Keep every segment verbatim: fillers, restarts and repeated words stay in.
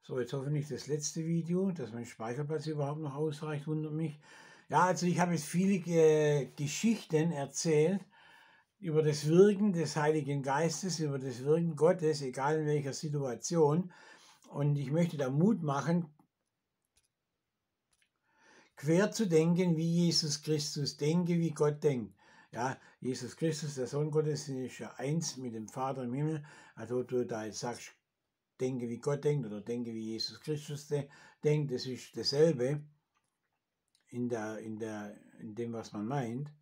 So, jetzt hoffentlich das letzte Video, dass mein Speicherplatz überhaupt noch ausreicht, wundert mich. Ja, also ich habe jetzt viele äh, Geschichten erzählt über das Wirken des Heiligen Geistes, über das Wirken Gottes, egal in welcher Situation. Und ich möchte da Mut machen, quer zu denken, wie Jesus Christus denke, wie Gott denkt. Ja, Jesus Christus, der Sohn Gottes, ist ja eins mit dem Vater im Himmel. Also du da jetzt sagst, denke, wie Gott denkt oder denke, wie Jesus Christus de denkt, das ist dasselbe in, der, in, der, in dem, was man meint.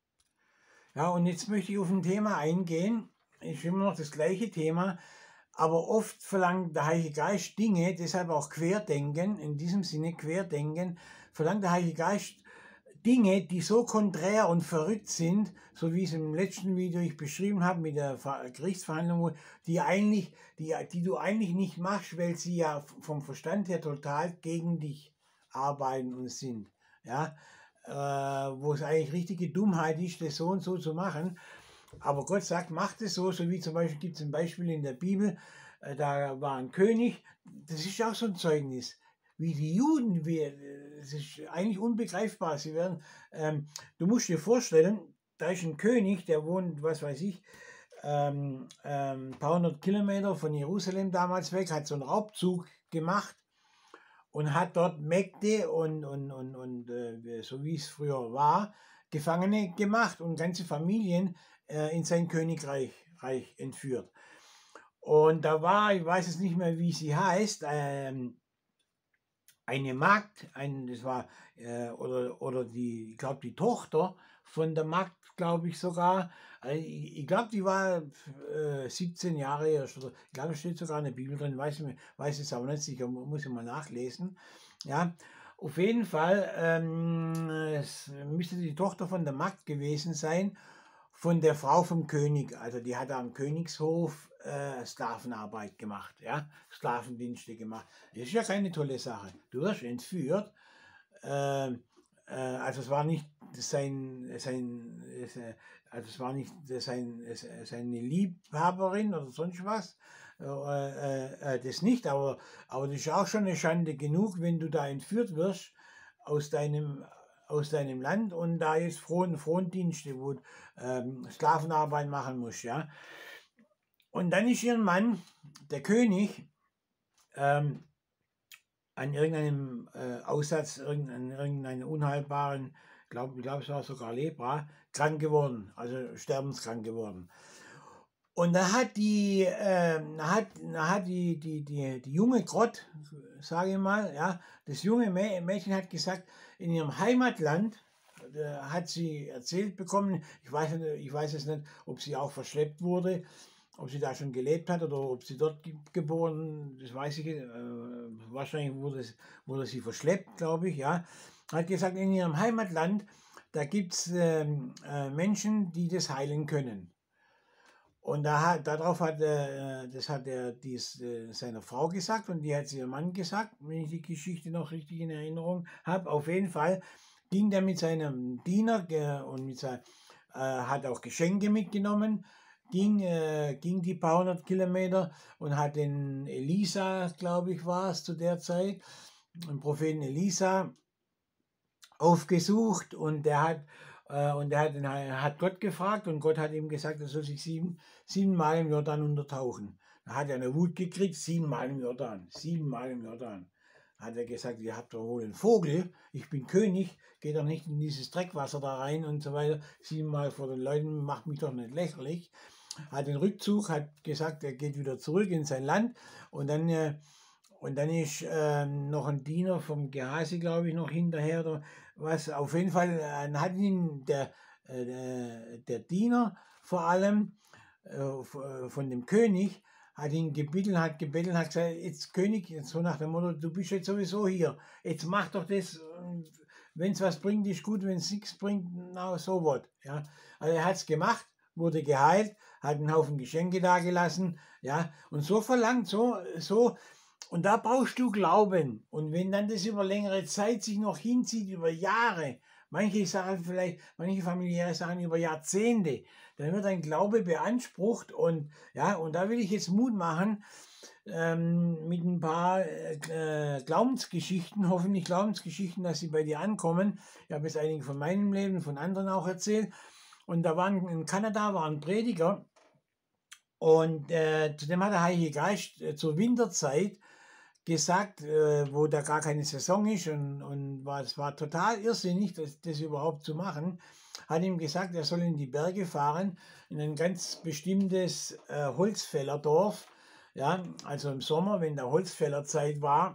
Ja, und jetzt möchte ich auf ein Thema eingehen, ist immer noch das gleiche Thema, aber oft verlangt der Heilige Geist Dinge, deshalb auch Querdenken, in diesem Sinne Querdenken, verlangt der Heilige Geist Dinge, die so konträr und verrückt sind, so wie es im letzten Video ich beschrieben habe mit der Gerichtsverhandlung, die, eigentlich, die, die du eigentlich nicht machst, weil sie ja vom Verstand her total gegen dich arbeiten und sind. Ja? Äh, wo es eigentlich richtige Dummheit ist, das so und so zu machen. Aber Gott sagt, macht es so, so wie zum Beispiel gibt es ein Beispiel in der Bibel, äh, da war ein König, das ist auch so ein Zeugnis, wie die Juden, es ist eigentlich unbegreifbar, sie werden, ähm, du musst dir vorstellen, da ist ein König, der wohnt, was weiß ich, ähm, ähm, ein paar hundert Kilometer von Jerusalem damals weg, hat so einen Raubzug gemacht und hat dort Mägde und, und, und, und äh, so wie es früher war, Gefangene gemacht und ganze Familien äh, in sein Königreich Reich entführt. Und da war, ich weiß es nicht mehr, wie sie heißt, ähm, eine Magd, ein, das war, äh, oder, oder die, ich glaube, die Tochter von der Magd, glaube ich sogar. Also ich, ich glaube, die war äh, siebzehn Jahre erst, oder ich glaube, es steht sogar in der Bibel drin, weiß, ich, weiß es auch nicht sicher, muss ich mal nachlesen. Ja, auf jeden Fall, ähm, es müsste die Tochter von der Magd gewesen sein, von der Frau vom König. Also die hat am Königshof äh, Sklavenarbeit gemacht, ja, Sklavendienste gemacht. Das ist ja keine tolle Sache. Du wirst entführt. Äh, äh, also es war nicht sein, sein also es war nicht sein, seine Liebhaberin oder sonst was. Äh, äh, das nicht, aber, aber das ist auch schon eine Schande genug, wenn du da entführt wirst aus deinem aus deinem Land und da jetzt Fron, Frondienste, wo ähm, Sklavenarbeit machen musst, ja. Und dann ist ihr Mann, der König, ähm, an irgendeinem äh, Aussatz, an irgendeinem unheilbaren, glaub, ich glaube, es war sogar Lepra, krank geworden, also sterbenskrank geworden. Und da hat die, äh, hat, hat die, die, die, die junge Grott, sage ich mal, ja, das junge Mädchen hat gesagt, in ihrem Heimatland äh, hat sie erzählt bekommen, ich weiß, nicht, ich weiß es nicht, ob sie auch verschleppt wurde, ob sie da schon gelebt hat oder ob sie dort geboren, das weiß ich nicht, äh, wahrscheinlich wurde, wurde sie verschleppt, glaube ich, ja, hat gesagt, in ihrem Heimatland, da gibt es äh, äh, Menschen, die das heilen können. Und da hat, darauf hat er, das hat er dies, äh, seiner Frau gesagt und die hat es ihrem Mann gesagt, wenn ich die Geschichte noch richtig in Erinnerung habe. Auf jeden Fall ging der mit seinem Diener äh, und mit sein, äh, hat auch Geschenke mitgenommen, ging, äh, ging die paar hundert Kilometer und hat den Elisa, glaube ich, war es zu der Zeit, den Propheten Elisa, aufgesucht und der hat Und er hat, hat Gott gefragt und Gott hat ihm gesagt, er soll sich sieben, siebenmal im Jordan untertauchen. Da hat er eine Wut gekriegt, siebenmal im Jordan, siebenmal im Jordan. Da hat er gesagt, ihr habt doch wohl einen Vogel, ich bin König, geht doch nicht in dieses Dreckwasser da rein und so weiter. Siebenmal vor den Leuten, macht mich doch nicht lächerlich. Hat den Rückzug, hat gesagt, er geht wieder zurück in sein Land und dann... Äh, Und dann ist äh, noch ein Diener vom Gehasi, glaube ich, noch hinterher. Oder was. Auf jeden Fall äh, hat ihn der, äh, der Diener vor allem äh, von dem König, hat ihn gebeten, hat gebeten, hat gesagt, jetzt König, jetzt so nach dem Motto, du bist jetzt sowieso hier, jetzt mach doch das, wenn es was bringt, ist gut, wenn es nichts bringt, na so what. Ja. Also er hat es gemacht, wurde geheilt, hat einen Haufen Geschenke da gelassen, ja, und so verlangt, so, so, und da brauchst du Glauben. Und wenn dann das über längere Zeit sich noch hinzieht, über Jahre, manche Sachen vielleicht, manche familiäre Sachen über Jahrzehnte, dann wird dein Glaube beansprucht. Und ja, und da will ich jetzt Mut machen. ähm, mit ein paar äh, Glaubensgeschichten, hoffentlich Glaubensgeschichten, dass sie bei dir ankommen. Ich habe jetzt einige von meinem Leben, von anderen auch erzählt. Und da waren in Kanada war ein Prediger und äh, zu dem hat der Heilige Geist äh, zur Winterzeit gesagt, äh, wo da gar keine Saison ist und, und war, es war total irrsinnig, das, das überhaupt zu machen, hat ihm gesagt, er soll in die Berge fahren, in ein ganz bestimmtes äh, Holzfällerdorf. Ja, also im Sommer, wenn da Holzfällerzeit war,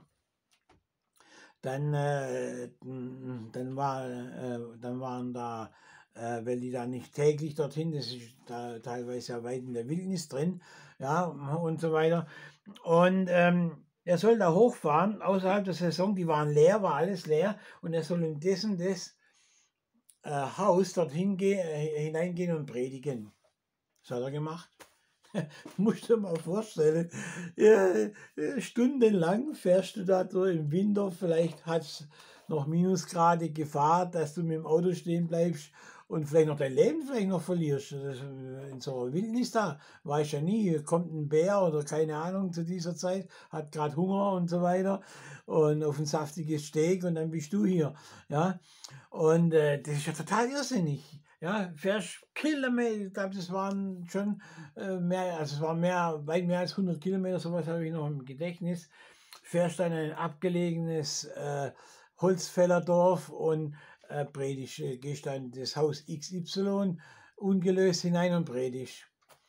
dann, äh, dann, war, äh, dann waren da, äh, weil die da nicht täglich dorthin, das ist da teilweise ja weit in der Wildnis drin, ja, und so weiter. Und ähm, er soll da hochfahren, außerhalb der Saison, die waren leer, war alles leer, und er soll in dessen das äh, Haus dorthin gehen, äh, hineingehen und predigen. Das hat er gemacht. Musst du dir mal vorstellen, ja, stundenlang fährst du da so im Winter, vielleicht hat es noch Minusgrade Gefahr, dass du mit dem Auto stehen bleibst und vielleicht noch dein Leben vielleicht noch verlierst. Das, in so einer Wildnis da, weiß ja nie, kommt ein Bär oder keine Ahnung zu dieser Zeit, hat gerade Hunger und so weiter und auf ein saftiges Steak und dann bist du hier. Ja? Und äh, das ist ja total irrsinnig. Ja, fährst Kilometer, ich glaube, das waren schon äh, mehr, also es waren mehr, weit mehr als hundert Kilometer, sowas habe ich noch im Gedächtnis. Fährst dann in ein abgelegenes äh, Holzfällerdorf und äh, predigst, äh, gehst dann in das Haus X Y ungelöst hinein und predigst.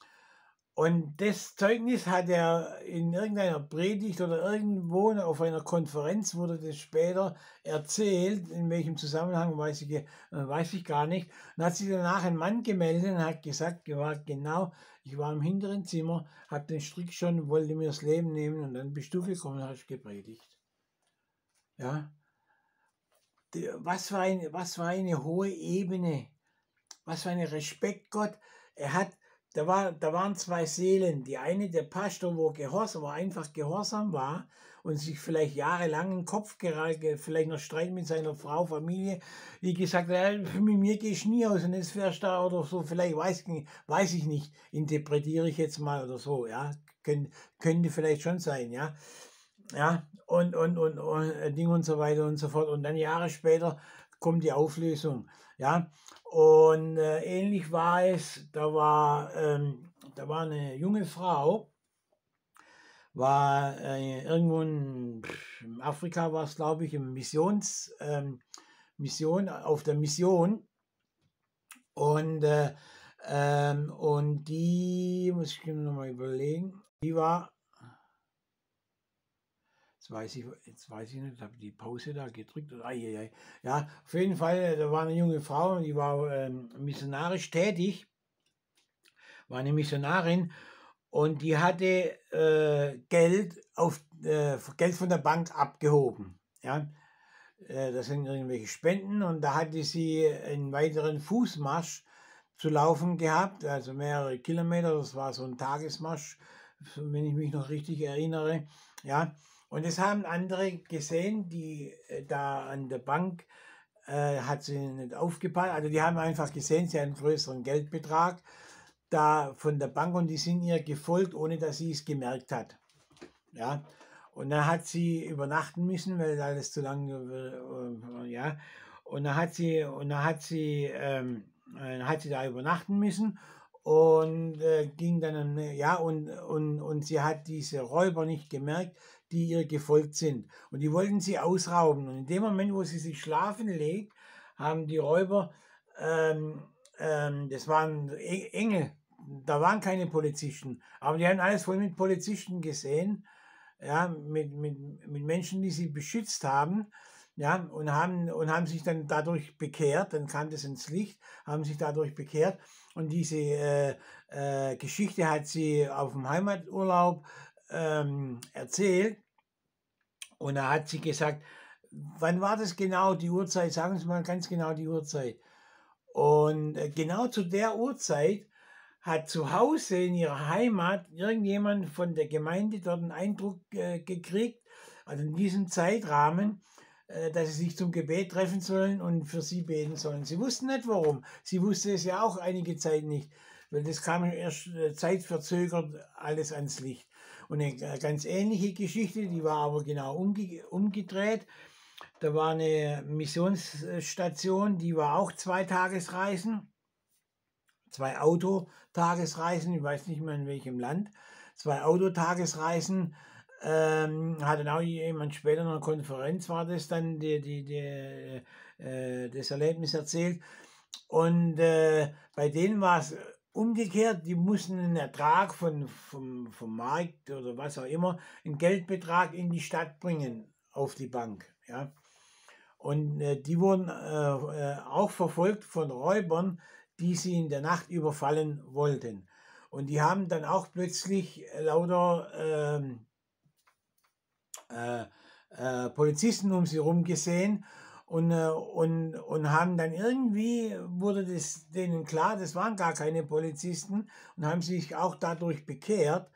Und das Zeugnis hat er in irgendeiner Predigt oder irgendwo auf einer Konferenz, wurde das später erzählt, in welchem Zusammenhang, weiß ich, weiß ich gar nicht. Und hat sich danach ein Mann gemeldet und hat gesagt, genau, ich war im hinteren Zimmer, habe den Strick schon, wollte mir das Leben nehmen und dann bist du gekommen und hast gepredigt. Ja, was war eine, was war eine hohe Ebene, was für ein Respekt Gott. Er hat Da, war, da waren zwei Seelen. Die eine, der Pastor, wo gehorsam, wo einfach gehorsam war und sich vielleicht jahrelang den Kopf gereicht, vielleicht noch Streit mit seiner Frau, Familie, die gesagt hat, mit mir gehst du nie aus und jetzt fährst du da oder so, vielleicht weiß, weiß ich nicht, interpretiere ich jetzt mal oder so, ja, Kön, könnte vielleicht schon sein, ja, ja, und, und, und, und Ding und so weiter und so fort. Und dann Jahre später kommt die Auflösung, ja. Und äh, ähnlich war es, da war, ähm, da war eine junge Frau, war äh, irgendwo in, in Afrika, war es glaube ich, im Missions, ähm, Mission, auf der Mission. Und, äh, ähm, und die, muss ich mir nochmal überlegen, die war, jetzt weiß ich, jetzt weiß ich nicht, habe die Pause da gedrückt. Oder, ai, ai, ai. Ja, auf jeden Fall, da war eine junge Frau, die war ähm, missionarisch tätig, war eine Missionarin und die hatte äh, Geld, auf, äh, Geld von der Bank abgehoben. Ja? Äh, das sind irgendwelche Spenden und da hatte sie einen weiteren Fußmarsch zu laufen gehabt, also mehrere Kilometer, das war so ein Tagesmarsch, wenn ich mich noch richtig erinnere. Ja? Und das haben andere gesehen, die äh, da an der Bank äh, hat sie nicht aufgepasst. Also die haben einfach gesehen, sie hat einen größeren Geldbetrag da von der Bank und die sind ihr gefolgt, ohne dass sie es gemerkt hat. Ja. Und dann hat sie übernachten müssen, weil alles zu lange, äh, ja. Und dann hat sie, und dann hat sie, ähm, äh, hat sie da übernachten müssen und äh, ging dann, ja, und, und, und sie hat diese Räuber nicht gemerkt, die ihr gefolgt sind. Und die wollten sie ausrauben. Und in dem Moment, wo sie sich schlafen legt, haben die Räuber, ähm, ähm, das waren Engel, da waren keine Polizisten, aber die haben alles voll mit Polizisten gesehen, ja, mit, mit, mit Menschen, die sie beschützt haben, ja, und haben, und haben sich dann dadurch bekehrt, dann kam das ins Licht, haben sich dadurch bekehrt. Und diese äh, äh, Geschichte hat sie auf dem Heimaturlaub ähm, erzählt. Und da hat sie gesagt, wann war das genau, die Uhrzeit? Sagen Sie mal ganz genau die Uhrzeit. Und äh, genau zu der Uhrzeit hat zu Hause in ihrer Heimat irgendjemand von der Gemeinde dort einen Eindruck äh, gekriegt, also in diesem Zeitrahmen, äh, dass sie sich zum Gebet treffen sollen und für sie beten sollen. Sie wussten nicht warum. Sie wusste es ja auch einige Zeit nicht, weil das kam erst äh, zeitverzögert alles ans Licht. Und eine ganz ähnliche Geschichte, die war aber genau umge umgedreht. Da war eine Missionsstation, die war auch zwei Tagesreisen, zwei Autotagesreisen, ich weiß nicht mehr in welchem Land, zwei Autotagesreisen. Ähm, hat dann auch jemand später in einer Konferenz, war das dann, die, die, die, äh, das Erlebnis erzählt. Und äh, bei denen war es umgekehrt, die mussten einen Ertrag von, vom, vom Markt oder was auch immer, einen Geldbetrag in die Stadt bringen, auf die Bank. Ja. Und äh, die wurden äh, äh, auch verfolgt von Räubern, die sie in der Nacht überfallen wollten. Und die haben dann auch plötzlich lauter ähm, äh, äh, Polizisten um sie herum gesehen und, äh, und, und haben dann irgendwie, wurde das denen klar, das waren gar keine Polizisten und haben sich auch dadurch bekehrt.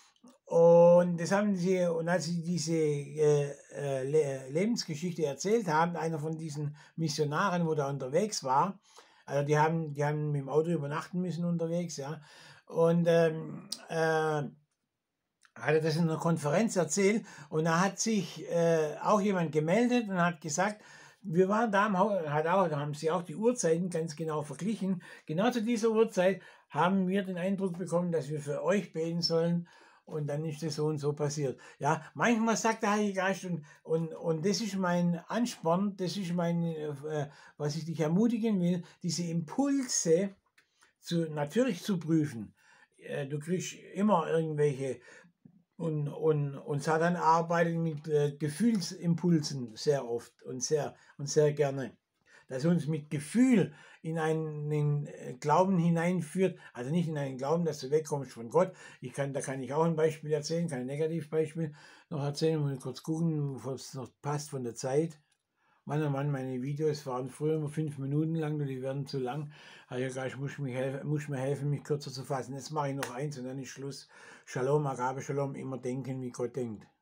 Und das haben sie, und als sie diese äh, äh, Le Lebensgeschichte erzählt haben, einer von diesen Missionaren, wo da unterwegs war, also die haben, die haben mit dem Auto übernachten müssen unterwegs, ja, und ähm, äh, hat er das in einer Konferenz erzählt und da hat sich äh, auch jemand gemeldet und hat gesagt, wir waren da am Haus, hat auch, da haben sie auch die Uhrzeiten ganz genau verglichen. Genau zu dieser Uhrzeit haben wir den Eindruck bekommen, dass wir für euch beten sollen und dann ist das so und so passiert. Ja, manchmal sagt der Heilige Geist und, und, und das ist mein Ansporn, das ist mein, äh, was ich dich ermutigen will, diese Impulse zu, natürlich zu prüfen. Äh, du kriegst immer irgendwelche und, und, und Satan arbeitet mit äh, Gefühlsimpulsen sehr oft und sehr, und sehr gerne. Dass er uns mit Gefühl in einen Glauben hineinführt, also nicht in einen Glauben, dass du wegkommst von Gott. Ich kann, da kann ich auch ein Beispiel erzählen, kein Negativbeispiel noch erzählen, muss kurz gucken, ob es noch passt von der Zeit. Mann, oh Mann, meine Videos waren früher immer fünf Minuten lang und die werden zu lang. Also ich muss mir, helfen, muss mir helfen, mich kürzer zu fassen. Jetzt mache ich noch eins und dann ist Schluss. Shalom, Agabe Shalom, immer denken, wie Gott denkt.